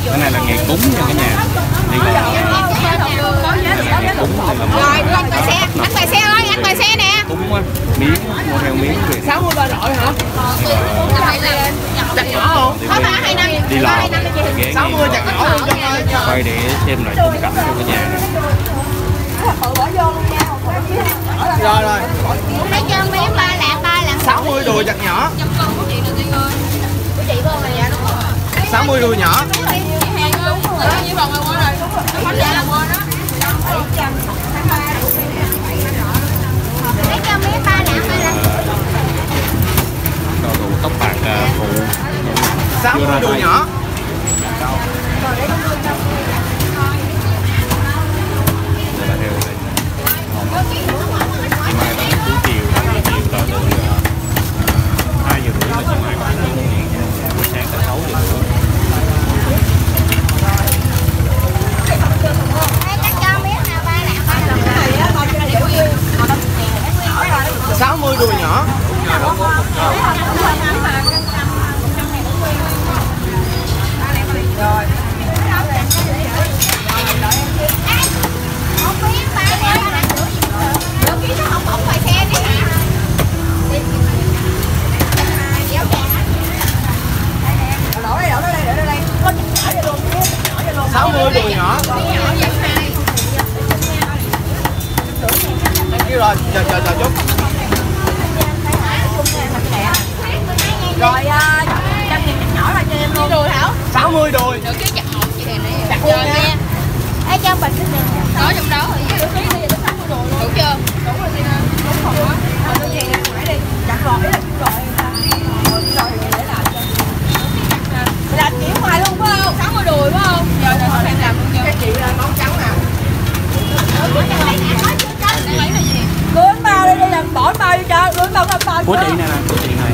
Cái này là nghề cúng nha cả nhà. Đây là nghề cúng, đây là rồi ăn bài xe ơi, ăn bài xe nè. cúng á, miếng mua theo miếng thì 60 ba rọi hả? Chặt nhỏ không? đi lò ghé 60 chặt nhỏ luôn cho ơi. quay để xem lại khung cảnh cho cả nhà nè. Rồi rồi. Lấy cho miếng 3 lạng 60 đùi chặt nhỏ. của chị luôn rồi dạ đúng rồi. 60 đùi nhỏ. Như vòng rồi rồi. Nó dạ là quên đó. Lấy cho miếng 3 lạng 2 lạng. Đồ đủ tóc bạc phụ 60 đùi nhỏ. Đây là theo đây. Chị Mai bán buổi chiều là từ 2 giờ rưỡi là chị Mai bán buổi sáng tới 6 giờ rưỡi. Lấy cho miếng nào 3 lạng 60 đùi nhỏ. rồi. Một miếng 3 lạng rưỡi. Được cái nó không bỏng bài xe đi hả? 60 đùi nhỏ. Kêu rồi, chờ chút. Rồi 100.000 nhỏ là cho em luôn. Đùi hả? 60 đùi. Được cái chặt một chị này chặt chơi nha. Ê cho mình cái này. Có trong đó thì được cái này tới 60 đùi luôn. Đủ chưa? Đủ rồi chị. Đúng rồi. Rồi cái gì nãy đi. Chặt rồi là rồi. Rồi để làm cho. Mày làm chỉ ngoài luôn phải không? 60 đùi phải không? Rồi rồi em làm luôn chưa? Cái chị nấu trắng nè. Lươn bao đi làm bỏ bao đi cho lươn bao bao Của chị này nè, của chị này.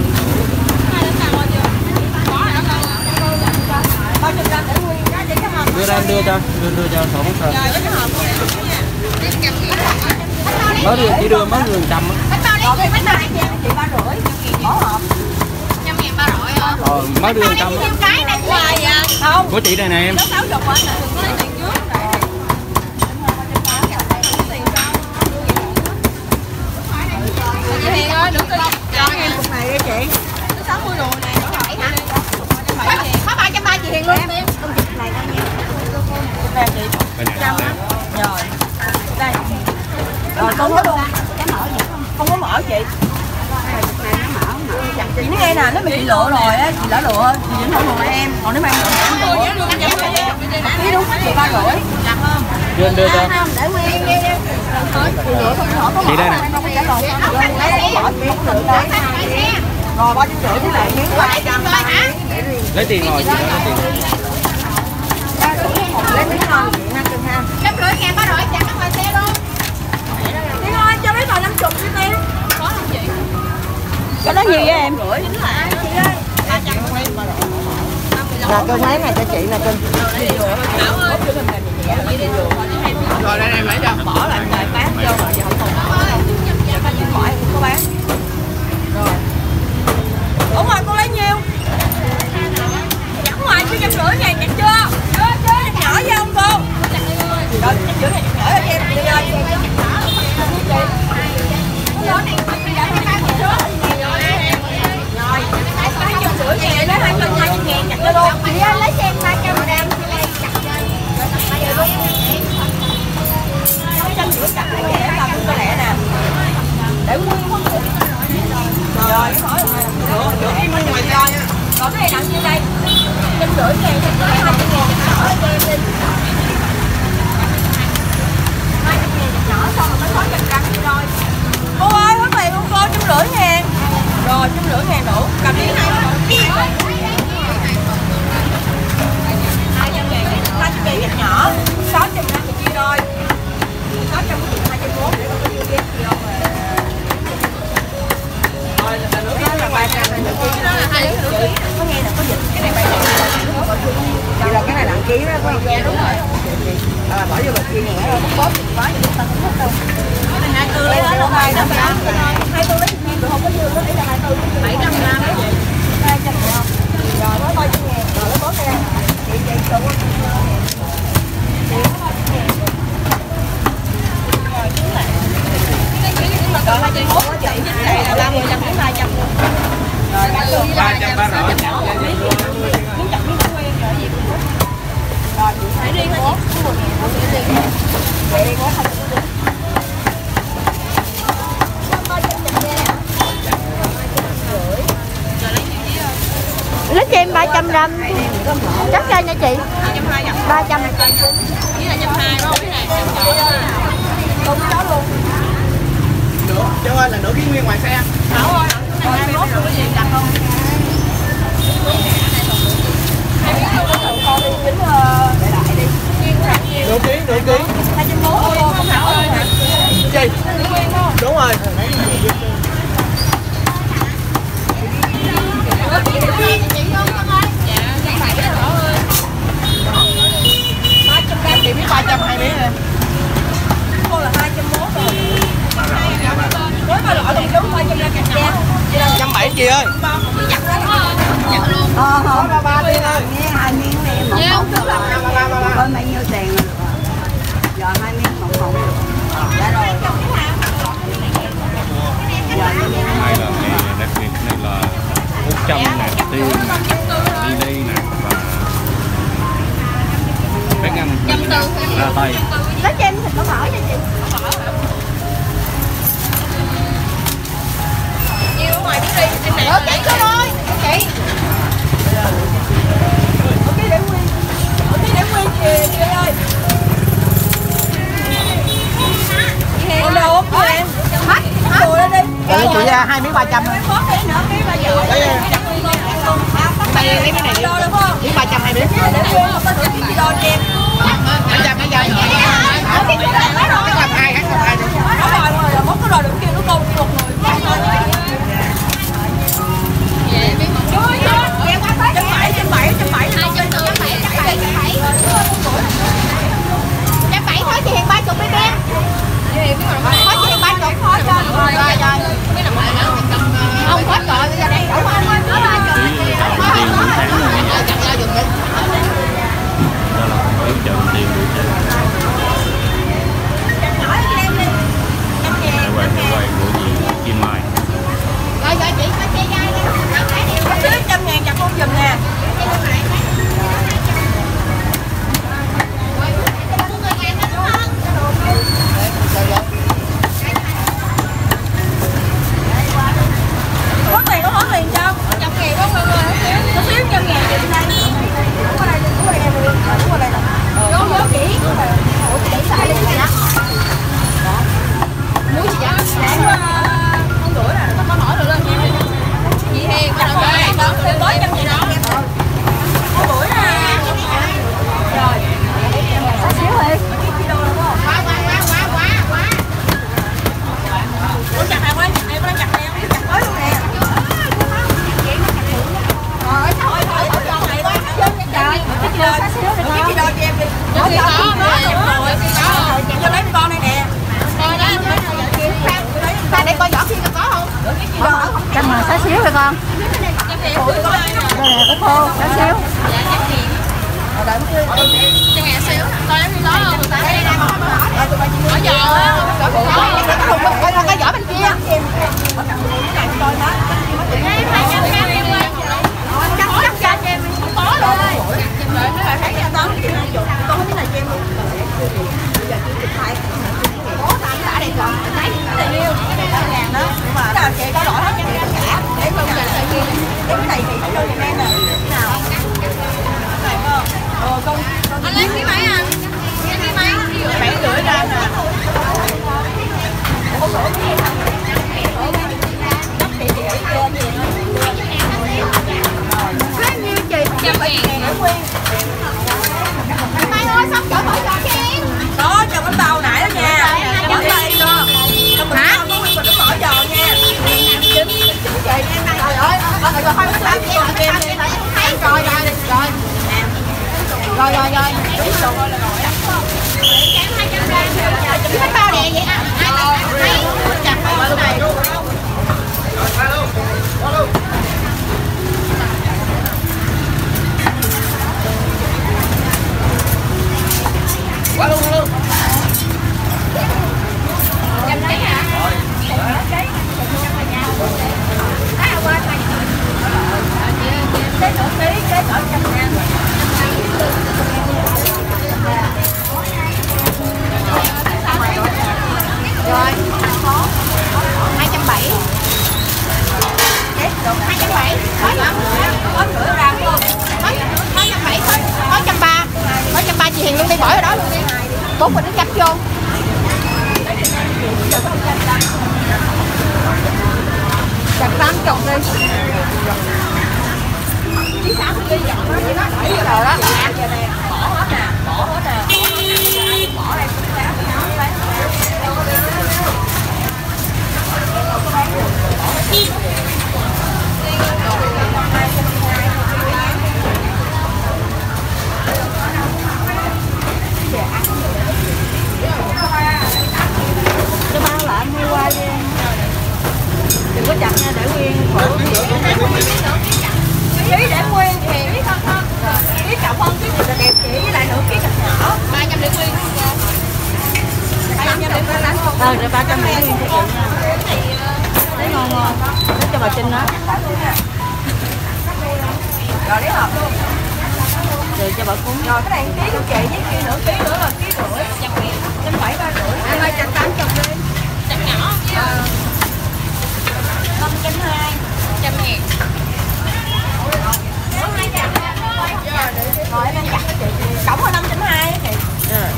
Đưa ra em đưa cho sổ bút thôi. Mới đưa chỉ đưa mới đưa 100 á. Mới đưa 100 á. Của chị đây nè em. Hiền ơi, đừng cho em cục này đi chị. 60 đùi này. Có 330 chị Hiền luôn. Em cục này coi nha. Cục này chị. 100 á. Rồi. Đây. Rồi con có luôn. Không có mở chị. Chị nói nghe nè, nếu mà chị lựa rồi á, chị đã lựa thì vẫn không lựa lại em. Còn nếu mà em lựa thì đúng chị 3,5. Đưa cho. Để nguyên đi. Chị đây nè. Rồi 350 với lại miếng 200. Lấy tiền rồi chị đó, lấy tiền. Lấy miếng ngon chị ha cưng ha. 150.000 ba rồi chặt ngoài xe luôn. Đi thôi cho mấy vào 50 đi Tiên. Có không chị? Cái đó nhiều với em. Chính là chị ơi. Là cân mấy này cho chị nè cưng. Rồi đây em lấy cho. Bỏ lại người bán vô rồi giờ không còn bỏ. Khỏi không có bán. Rồi. Đúng rồi, con lấy nhiêu? Chặt ngoài 150.000 chặt chưa? Chưa, nhỏ với ông cô. Rồi, chặt giữa này chặt nhỏ cho em đi ơi. Rồi, 250.000 lấy 220.000 chặt cho luôn. Chị ơi, lấy xem 300 gram chặt cho. 250 chặt để làm cái lẻ nè. Để nguyên không được. Rồi, được em bên ngoài coi. Còn cái này nặng như đây. 150.000 cho cái 200.000 nhỏ cho em đi. 200.000 nhỏ xong rồi mới có 100 đi thôi. Cô ơi, hết tiền luôn cô, 150.000. Rồi, 150.000 đủ. Cầm đi 200.000 chặt nhỏ, 600 gram thì chia đôi. 600 của chị 240 để con có chia ghép gì không mà. Rồi là nữa đó là 300 này nữa. Cái đó là 2,5 kg. Có nghe là có dịch. Cái này 700. Vậy là cái này nặng ký đó phải không? Dạ đúng rồi. Bỏ vô bịch kia nhẹ rồi bóp thì quá thì chúng ta không hết đâu. Cái này 24 lấy đó là 200 gram. 24 lấy thì không có dư, lấy là 24. 700 gram đó chị. 200 gram. Rồi nó 300.000 rồi nó bóp ra. Chị 200 chắc cho nha chị. 300 với là 120 đó cái này đúng đó luôn. Nửa chứ ơi là nửa ký nguyên ngoài xe. Thảo ơi, cái này 21 luôn cái gì đặt không? Em biết luôn đó con đi chính để lại đi. Nửa ký 240 không Thảo ơi. Gì? Đúng rồi. Chị biết 320 em. Cô là 201 rồi. Với ba loại đồng đúng 300 kẹt nha. 170 chị ơi. Chặt luôn. Không ba ba đi ơi. Nghe 2 miếng đi một hộp được rồi. Coi bao nhiêu tiền rồi. Giờ 2 miếng một hộp được. Dạ rồi. Hai là ngày đặc biệt này là 400 nè, tiêu nè, đi nè và bếp ăn ra tay. lấy cho em thịt mỡ mỡ nha chị. Nhiều ở ngoài biết đi. Em này. Được chị cứ thôi. Chị. Cái để nguyên chị ơi. Em đâu ốm cho em. Hết. Ngồi lên đi. Chị chị ra 2 miếng 300 thôi. Đây lấy cái này đi. Miếng 300 2 miếng. Chị đo cho em. 200 200. Cái làm hai hết làm hai được. Nó rồi mốt cái rồi được kia nó câu một người. Thôi chị Hiền 30 BB. Thôi chị Hiền 30 thôi cho. Rồi. Không hết rồi, bây giờ đang đủ anh. Tiền buổi sáng rồi nha. Đó là phải chọn tiền buổi sáng. Quay của chị Kim Mai. Rồi chị có che dây đi. 100.000 chặt con giùm nè. Có tiền có món liền cho. 100.000 có không ơi. Có xíu 100.000 chị đây. Đúng ở đây em đi. Đúng ở đây nè. Vô chị. Ủa chị xài đi vậy đó. Muối gì vậy? Không rưỡi nè, nó có nổi rồi lên em. Chị Hiền, có nổi rồi. Đó, tới 100 gì đó. Không rưỡi nè. Rồi. Xíu đi. Quá. Ủa chặt hàng quá, em có đang chặt nè, chặt tới luôn nè. Rồi, thôi, này quá. Trời, cái chị đo cho em đi. Có rồi, cho lấy con đây nè. Coi đó, Ta để coi vỏ kia có không? Trăm mà xá xíu rồi con. Đây nè, cái khô, xá xíu. Ở giò á. Coi cái vỏ bên kia. Chắc em có luôn. Anh lấy cái máy anh. Cái máy 7,5 ra nè. Bao nhiêu chị? 100.000. Mai ơi xong chỗ bỏ giò cho em. Đó, cho bánh bao nãy đó nha. Bánh đây đó. Trong bánh bao có nguyên mình nó bỏ giò nha. Chính chị em này. Trời ơi, rồi khoai bánh bao cho em thấy rồi. Cái bánh bao nè vậy à? Ai chặt bao này. Quá luôn. Chăm đấy hả? Cái nửa ký, cái cỡ 100.000. Rồi 270. Cái được 270. Có rửa ra không? Có 4 mình nó chấm vô. Chặt 80 đi. Chứ sao đi dọn nó chỉ nó đẩy vô rồi đó. Bỏ hết nè, bỏ hết nè. Bỏ đây cũng lấy. Cái bao lại mua qua đi. Đừng có chặt nha, để nguyên khổ. Ký để nguyên thì ký không không. Ký trọng hơn ký là đẹp chỉ với lại nửa ký cặp nhỏ. 300 để nguyên. 300 để nguyên lắm. Rồi 300 để nguyên cho chị nha. Thấy ngon ngon. Lấy cho bà Trinh đó. Rồi lấy hộp luôn. Rồi cho bà cúng. Rồi cái này ký của chị với kia nửa ký nữa là ký rưỡi. 170 350. Em ơi chặt 80 đi. Chặt nhỏ. 520. 100.000. Rồi em chặt cho chị. Tổng là 520 chị. Rồi.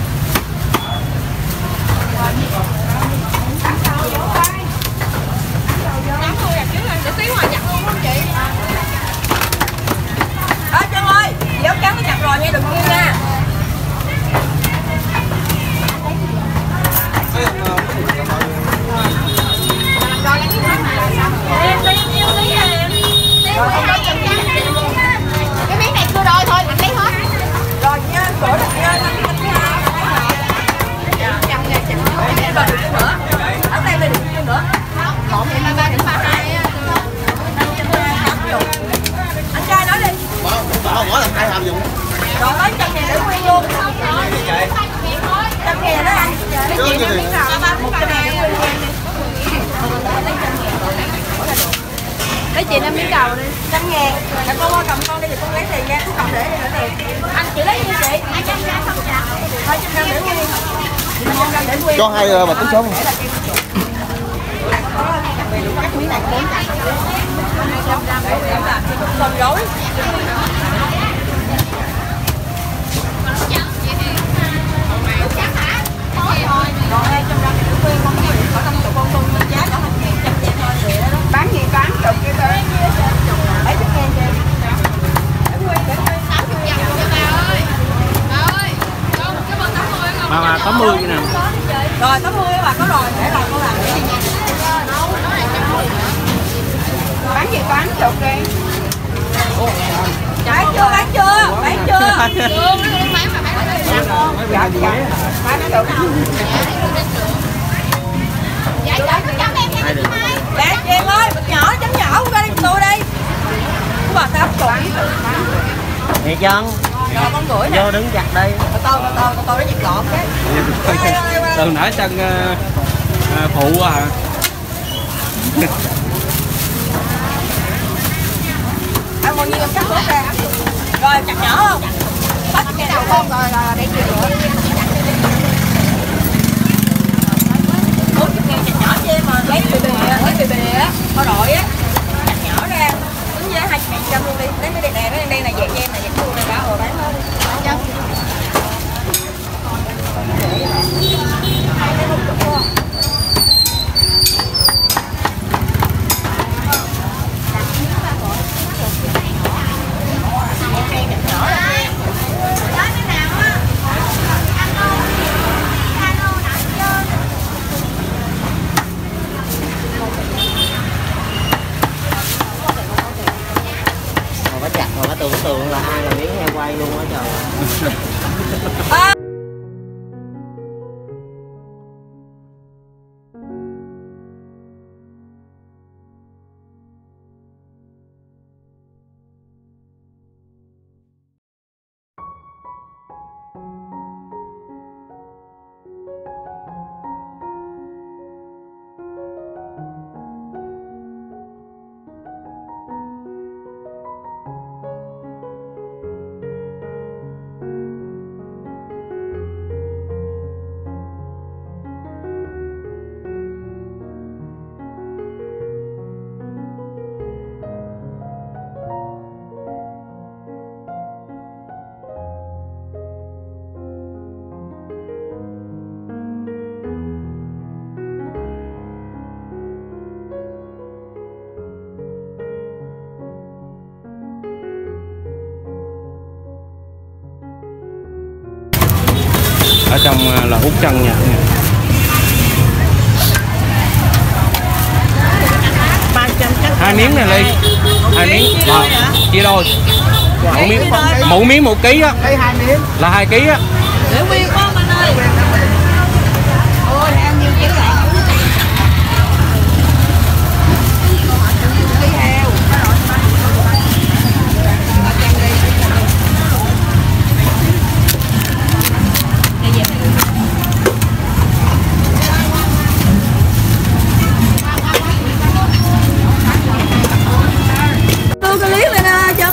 Nắm thôi đặt trước lên, để xíu rồi chặt luôn không chị? Đó Trân ơi, dấu trắng nó chặt rồi nha, đừng kêu nha. Em đi nhiêu ký em? Cái miếng này cưa đôi thôi, mình lấy hết. Rồi nha, sổ được nha. Chăm nha, chăm nữa. Ở đây mình được nhiêu nữa? Còn 33 đến 32 á. Anh trai nói đi. Bỏ làm 2 hộp dùng. Rồi tới 100.000 để nguyên luôn. 100.000 đó anh. Lấy chị cho miếng nào? 100.000 để nguyên luôn đi. Lấy chị 5 miếng cầu đi. 100.000. Để con cầm con đi thì con lấy tiền nha. Con cầm để đây nữa tiền. Anh chị lấy nhiêu chị? 200 không dạ. 200 để nguyên. 200 để nguyên. Cho 2 bà tính số. Cắt miếng này 400. 200 để làm con rối. Còn 200 gram thì nguyên con gì có 50 con tôm giá có 100 vậy thôi vậy đó. Bán gì bán chục cái đó. 70.000 chị. Để nguyên 60 cho bà ơi. Bà ơi. Cái bên 80 không? Mà 80 như nào? Rồi 80 bà có rồi, để rồi con làm cái gì nha. Bán gì bán chục đi. Bán chưa, bán chưa? Bán chưa? Chưa, bán mà bán ở đây. Dạ, bán chục. Dạ, dạ, chị em ơi, nhỏ, chấm nhỏ, qua đây tôi đi. Của bà 80. Nè Trân. Rồi con gửi nè. Vô đứng chặt đi. Tôi nó giật gọn cái. Từ nãy chân phụ à. Ăn bao nhiêu em cắt bớt ra. Rồi chặt nhỏ không? Bắt cái đầu con rồi là để chị rửa. 40.000 chặt nhỏ cho em mà. Lấy bì bì á, kho đội á. Chặt nhỏ ra. Tính giá 200 luôn đi. Lấy mấy đèn này, mấy đèn này dẹp cho em này, dẹp luôn này báo rồi bán hết. Bán chặt mà tưởng tượng là ai là miếng heo quay luôn á trời. ở trong là hút chân nha. Hai miếng này Ly, hai miếng chia đôi, mỗi miếng 1 ký á, là 2 ký á. Để nguyên quá anh ơi. Ôi ăn nhiều ký lại. Ký heo. Tôi cái clip lên chân.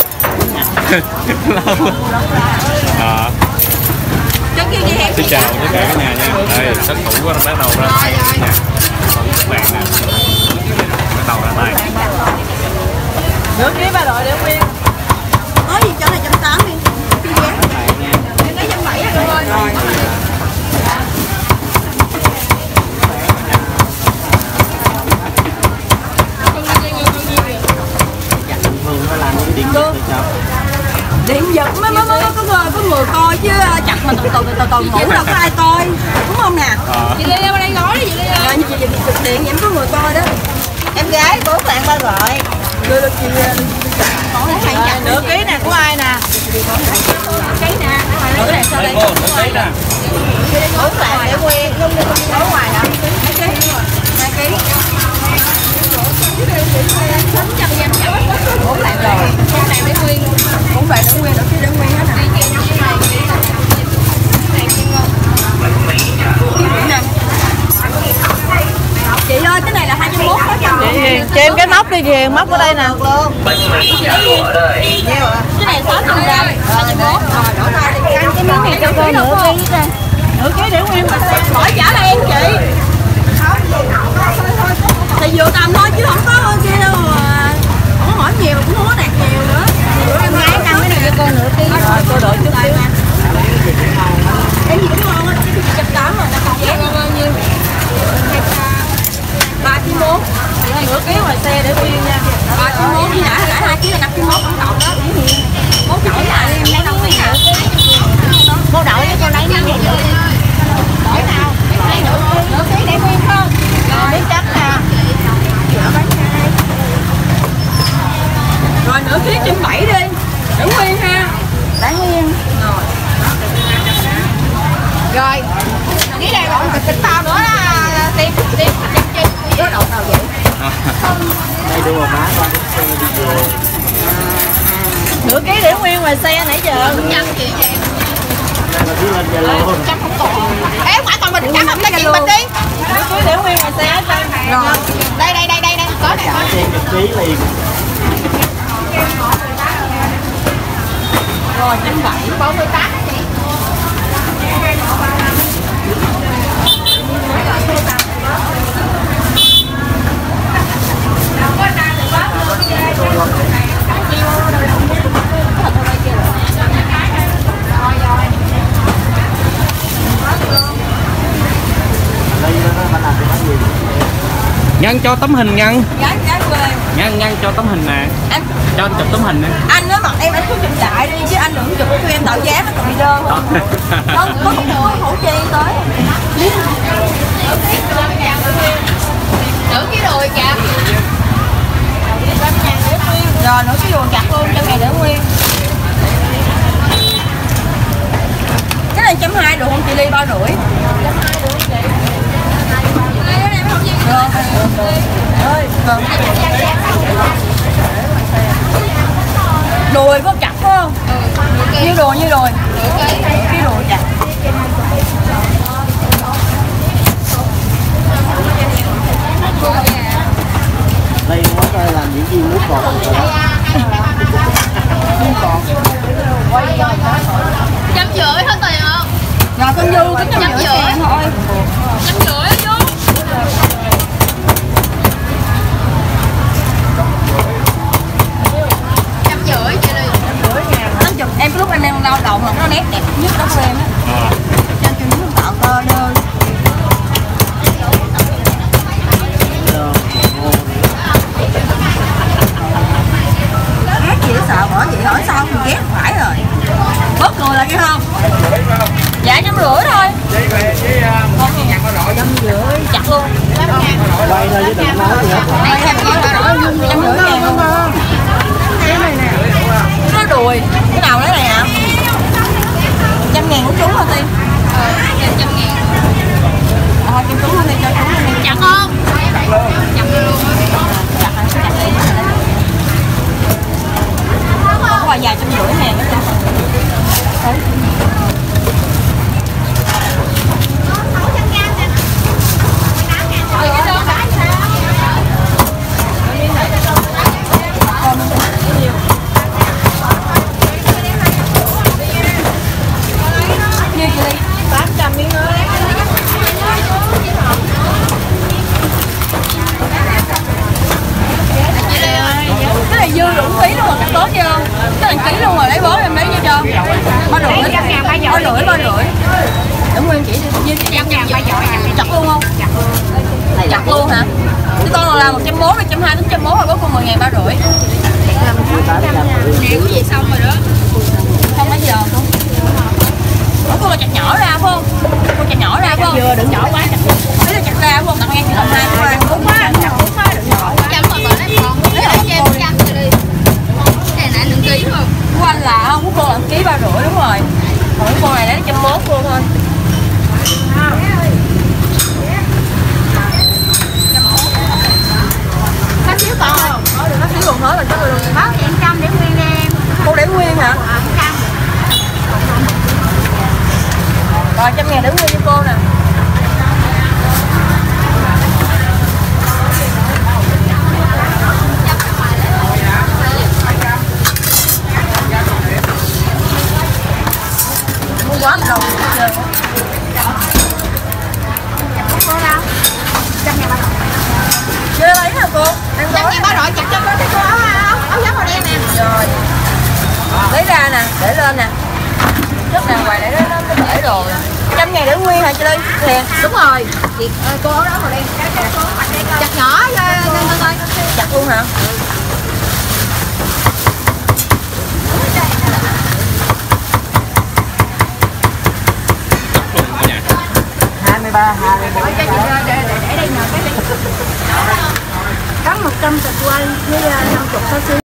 Xin chào tất cả các nhà nha. Đây sát thủ bắt đầu ra tay nha. Các bạn nè, bắt đầu ra tay. Nửa ký ba đội để nguyên. Nói gì cho này 180 đi. Em lấy 170 rồi. Điện giật mới có người coi chứ chặt mà từ từ ngủ đâu có ai coi, đúng không nè? Chị Ly qua đây gói đi chị Ly ơi. Điện vậy có người coi đó. Em gái của bạn ba gọi. Đưa được chị Nửa ký nè của ai nè? ký nè. Nửa này sao đây? Nửa ký nè. 4 lạng để nguyên, ở ngoài hả? 2 ký. 2 ký. 4 lạng rồi. 4 lạng để nguyên. 4 lạng để nguyên, nửa ký để nguyên hết nè. Chị ơi, cái này là 201 đó cho Cho em cái móc đi Hiền, móc ở đây nè. cái này 600g, 201. Rồi, đổ ra đi. Cái miếng này cho cô nửa ký ra. Nửa ký để nguyên mà. Hỏi trả lại em chị. Thì vừa tầm thôi chứ không có kia đâu mà. Không có hỏi nhiều, cũng không có đạt nhiều nữa. Em gái ăn cái này cho cô nửa ký. Rồi cô đợi chút xíu. Em gì cũng ngon á, chứ 180 rồi, nó còn vé bao nhiêu? 3,1 kg. Nửa ký ngoài xe để nguyên nha. 3,1 kg nãy 2 kg là 5,1 tổng cộng đó. 1 kg là em lấy đâu cái nào? Cô đợi cho cô lấy miếng này. Đổi nào? Nửa ký để nguyên không? Rồi biết chắc nè. Rồi nửa ký 170 đi. Để nguyên ha. Để nguyên. Rồi. Rồi. Cái này còn thịt tao nữa là tìm Có đậu nào vậy? Đây đưa mà má qua cái xe đi vô. Nửa ký để nguyên ngoài xe nãy giờ. nhân chị vậy. Đây là cứ lên Zalo. Chắc không còn. Ê ngoại còn mình chắc không cái chuyện mình đi. Nửa ký để nguyên ngoài xe hết trơn. Rồi. Đây có này. Trả xe 1 ký liền. Rồi 170. 48 chị. Đây nó làm cái gì? Nhân cho tấm hình nhân. Gái quê. Nhân cho tấm hình nè. Anh Cho anh chụp tấm hình nè. anh nói mặt em anh cứ chụp đại đi chứ anh đừng chụp cho em tạo giá nó còn bị đơn không? Đó có khẩu trang tới. Nửa cái đùi chà. Rồi nữa cái đồ chặt luôn cho ngày để nguyên. Cái này 120 được không chị Ly, bao rưỡi? 120 được chị. Đùi có chặt phải không? Như đùi cái đùi chặt. Đây nó coi làm những viên nước bọt rồi đó. Trăm rưỡi hết tiền không? Rồi con dư cái 150 ngàn thôi. 150 vô. Em cái lúc em đang lao động mà nó nét đẹp nhất đó của em á. Cho những tạo cơ đơn. Ghét gì sợ bỏ chị hỏi sao mình ghét phải rồi. Bớt cười lại kia không? Dạ 150 thôi. Chặt luôn. Quay thôi chứ đừng nói gì hết. 150.000 luôn. Nó đùi. Cái nào đấy này hả? 100.000 của chú hả Tiên? 100.000. Thôi cho chú luôn đi, cho chú luôn đi. Chặt không? Chặt luôn. Chặt luôn. Chặt hả? Chặt đi. Có vài 150.000 nữa cho. Nhiêu chị Ly? 800 miếng ơi. Cái này dư đủ ký luôn rồi, cắt bớt chưa không? Cái này ký luôn rồi, lấy bớt em lấy vô cho. Ba rưỡi. Ba rưỡi. Để nguyên chị đi. Chặt luôn không? Chặt luôn hả? Cái con là 140, 120, 140 rồi bớt con 10.000 ba rưỡi. Điều cái gì xong rồi đó. Không mấy giờ không? Ủa con là chặt nhỏ ra phải không? Con chặt nhỏ ra phải không? Vừa đừng nhỏ quá chặt. Đấy là chặt ra phải không? Tặng ngang chừng 2 thôi. Đúng quá, chặt đúng quá đừng nhỏ quá. Chặt rồi còn lấy còn. Lấy lại cho em chặt rồi đi. Cái này nặng ký không? Của anh là không, của cô là ký 350 đúng rồi. Còn con này lấy 140 luôn thôi. Có xíu còn không? Đừng có xíu còn hết rồi cho người luôn. Báo 100 để nguyên em. Cô để nguyên hả? 100. Rồi 100.000 để nguyên cho cô nè. Mua quá một đồng chơi. Cô đâu? 100.000 ba. Chưa lấy hả cô? 100.000 ba rồi chặt cho cô cái cô áo gió màu đen nè. Rồi. Lấy ra nè, để lên nè. Rất là ngoài để nó để rồi. 100.000 để nguyên hả chị Ly? Nè. Đúng rồi. Chị cô áo đó màu đen. Chặt nhỏ thôi. Chặt luôn hả? Để đây nè cái cắn 100 sợi quay với 50 xáo xíu.